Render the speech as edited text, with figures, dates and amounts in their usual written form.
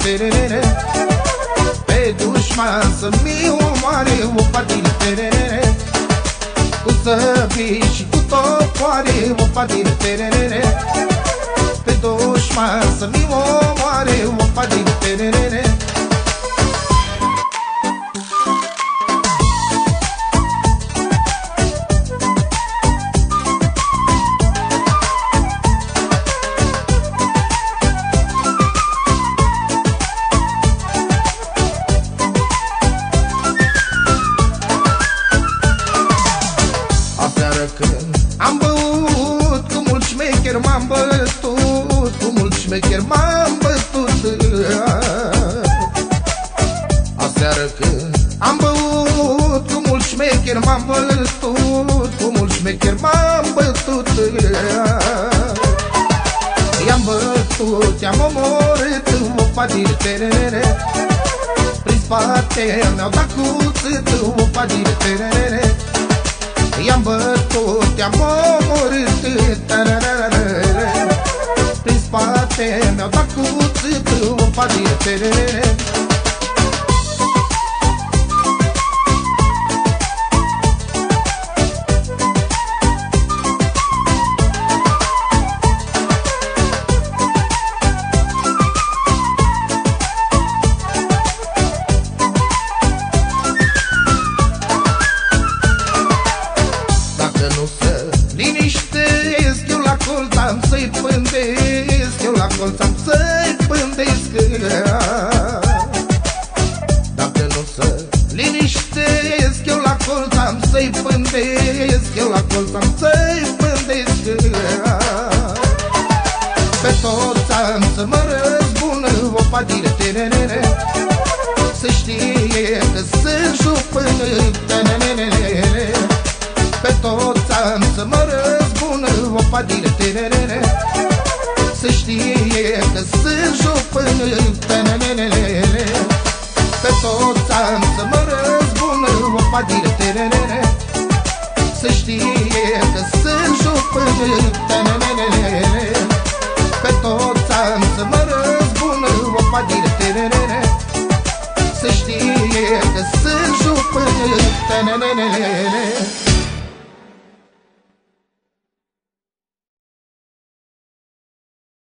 tererere. Pe dușman să-mi omoare o partidă tererere. Cu săbii și cu topoare o partidă tererere. Pe dușman să-mi omoare o partidă tererere. Am băut cu mult șmecher, m-am bătut cu mult șmecher, m-am bătut. Aseară când am băut cu mult șmecher, m-am bătut cu mult șmecher, m-am bătut. I-am bătut, i-am omorât o partidă tererere. Prin spate mi-au dat cuțit o partidă tererere. I-am bătut, i-am omorât, tararararara. Prin spate mi-au dat cuțit o partidă tererere. Liniștesc, eu la colț am să-i pândesc, eu la colț am să-i pândesc. Dacă nu se liniștesc, eu la colț am să-i pândesc, eu la colț am să-i pândesc. Pe toți am să mă răzbună o partidă tererere. Să știe că sunt jupână, tererere. Pe toți am să mă răzbună o partidă tererere. Să știe că sunt jupână, tererere. Pe toți am să mă răzbună o partidă tererere. Să știe că sunt jupână, tererere. Pe toți am să mă răzbună o partidă tererere. Să știe că sunt jupână, tererere.